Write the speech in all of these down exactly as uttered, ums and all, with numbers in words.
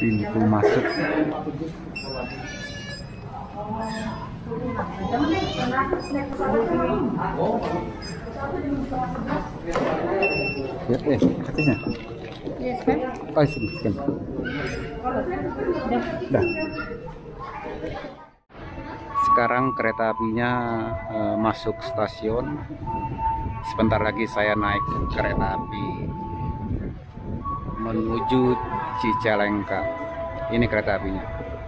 Pintu masuk. Ya, eh, katanya. Yes, kan? Oh, sini, sini. Dah. Sekarang kereta apinya uh, masuk stasiun. Sebentar lagi saya naik kereta api menuju Cicalengka. Ini kereta apinya.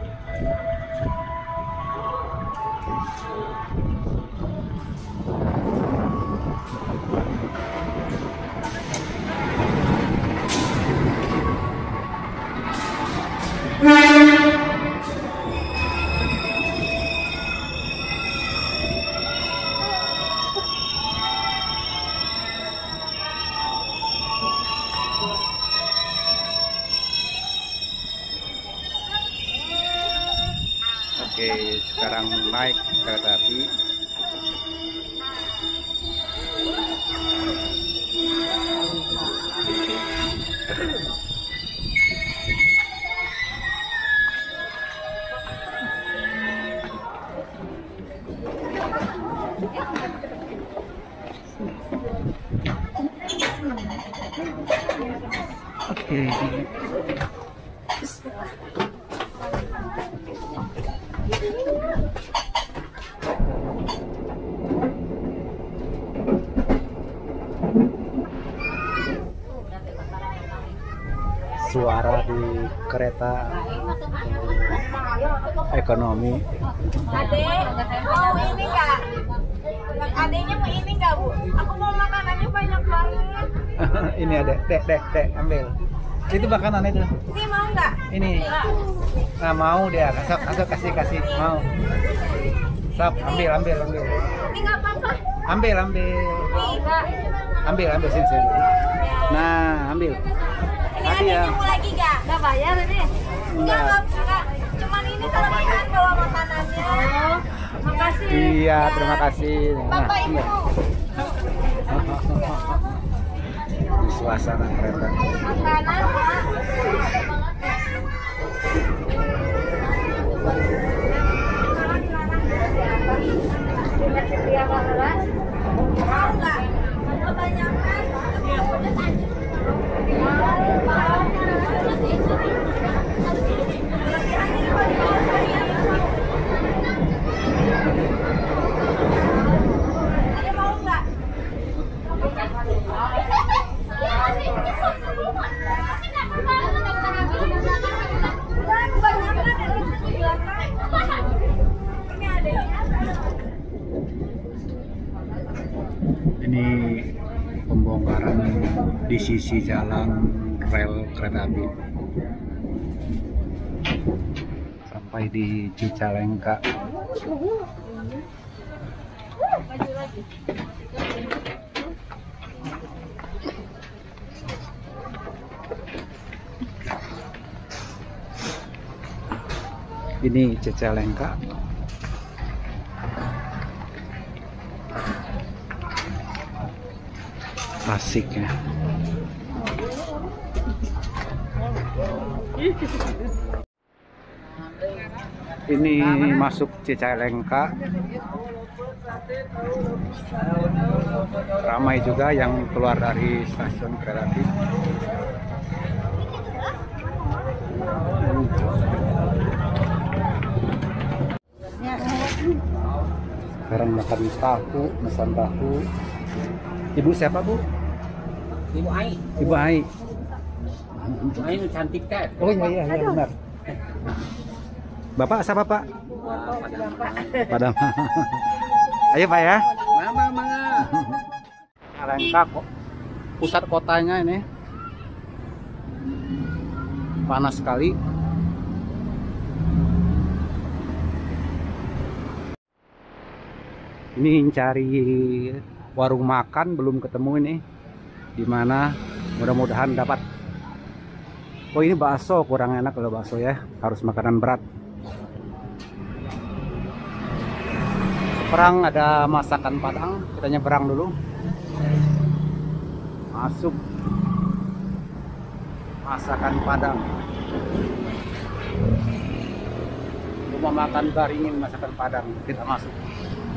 Oke, sekarang naik kereta api. Oke. Suara di kereta ekonomi. Adek, mau ini enggak? Adeknya mau ini enggak, Bu? Aku mau makanannya banyak banget. Ini ada, dek, dek, dek, ambil. Itu makanan itu. Ini mau enggak? Ini. Nah, mau dia. Asap, asap kasih, kasih. Mau. Sap, ambil, ambil, ambil. Ini enggak apa-apa. Ambil, ambil. Nih, enggak. Ambil, ambil sini, sini. Nah, ambil. Ini adeknya mau lagi enggak? Enggak bayar ini? Enggak, enggak. Cuman ini kelebihan bawa makanannya. Makasih. Iya, terima kasih. Bapak Ibu. Di suasana kereta. Makanan, Pak. Mau nggak? Kebanyakan. Ada mau nggak? Ini pembongkaran di sisi jalan rel kereta api sampai di Cicalengka. Ini Cicalengka. Asik ya. Ini masuk Cicalengka. Ramai juga yang keluar dari stasiun kereta api. Sekarang makan tahu, pesan tahu. Ibu siapa, Bu? Ibu Ai. Ibu Ai. Ibu Ai cantik kan? Oh iya iya, iya benar. Bapak siapa, Pak? Padam. Ayo, Pak ya. Mama, mama. Cicalengka kok pusat kotanya ini. Panas sekali. Ini cari warung makan belum ketemu ini. Di mana mudah-mudahan dapat. Oh, ini bakso, kurang enak kalau bakso ya. Harus makanan berat. Perang ada masakan Padang, kita nyebrang dulu. Masuk masakan Padang. Rumah makan Baringin masakan Padang tidak masuk.